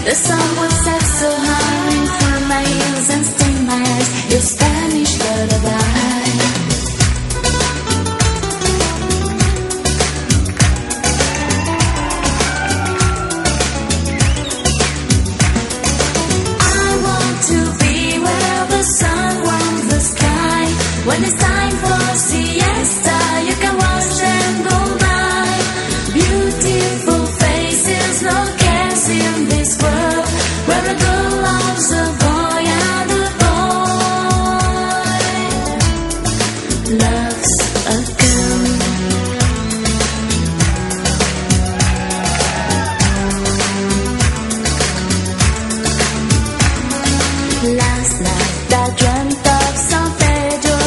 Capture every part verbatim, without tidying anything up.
The sun will set so high, ring through my ears and sting my eyes. Your Spanish lullaby. I want to be where the sun warms the sky. When it's time for siesta, you can watch them go by. Beautiful faces, no cares in this world, where a girl loves a boy and a boy loves a girl. Last night I dreamt of San Pedro.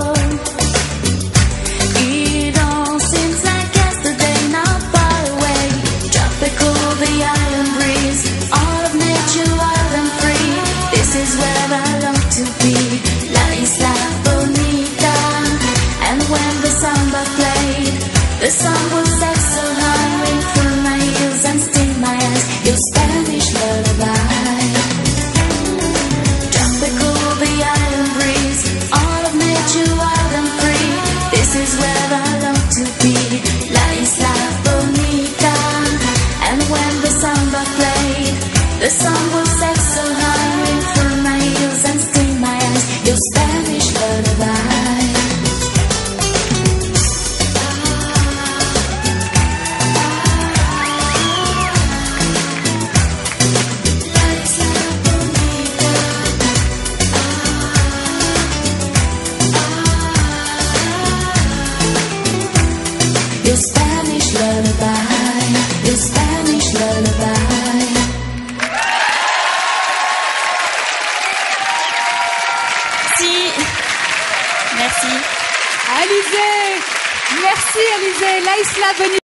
It all seems like yesterday, not far away. Tropical, the island breeze, all of nature wild and free. This is where I long to be, La Isla Bonita. And when the samba played, the sun will set so high, ring through my ears and sting my eyes. Your Spanish lullaby. Tropical, the island breeze, all of nature wild and free. This is where I long to be, La Isla Bonita. And when the samba played, the sun will set so high, ring through my ears and sting my eyes. Your Spanish lullaby. La Isla Bonita. Your Spanish lullaby, your Spanish lullaby. Merci. Merci. Alizé, merci Alizé, La Isla Bonita.